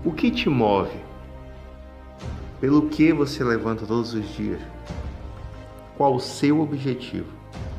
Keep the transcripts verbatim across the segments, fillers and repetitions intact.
O que te move? Pelo que você levanta todos os dias? Qual o seu objetivo?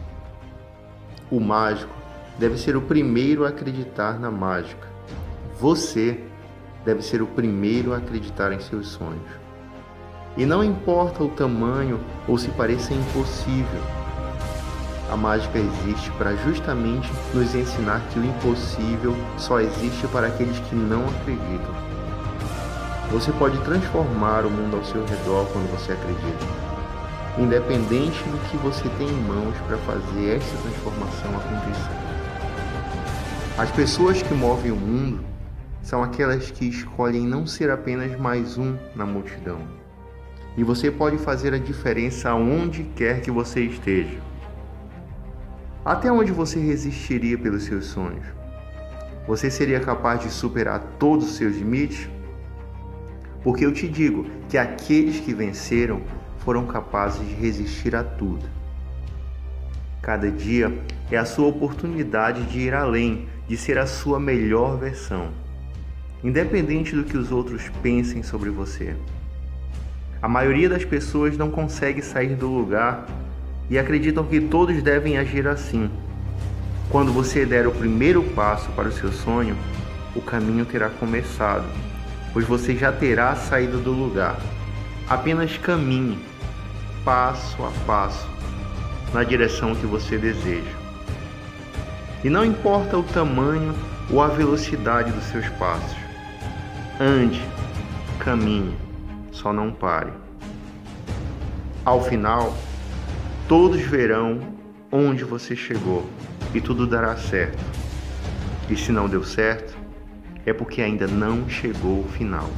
O mágico deve ser o primeiro a acreditar na mágica. Você deve ser o primeiro a acreditar em seus sonhos. E não importa o tamanho ou se pareça impossível, a mágica existe para justamente nos ensinar que o impossível só existe para aqueles que não acreditam. Você pode transformar o mundo ao seu redor quando você acredita, independente do que você tem em mãos para fazer essa transformação acontecer. As pessoas que movem o mundo são aquelas que escolhem não ser apenas mais um na multidão. E você pode fazer a diferença aonde quer que você esteja. Até onde você resistiria pelos seus sonhos? Você seria capaz de superar todos os seus limites? Porque eu te digo que aqueles que venceram foram capazes de resistir a tudo. Cada dia é a sua oportunidade de ir além, de ser a sua melhor versão, independente do que os outros pensem sobre você. A maioria das pessoas não consegue sair do lugar e acreditam que todos devem agir assim. Quando você der o primeiro passo para o seu sonho, o caminho terá começado, pois você já terá saído do lugar. Apenas caminhe, passo a passo, na direção que você deseja. E não importa o tamanho ou a velocidade dos seus passos. Ande, caminhe, só não pare. Ao final, todos verão onde você chegou e tudo dará certo. E se não deu certo, é porque ainda não chegou o final.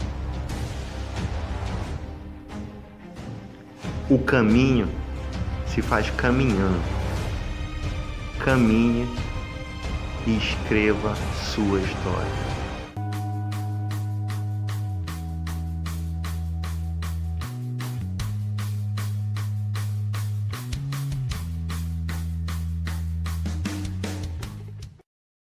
O caminho se faz caminhando. Caminhe e escreva sua história.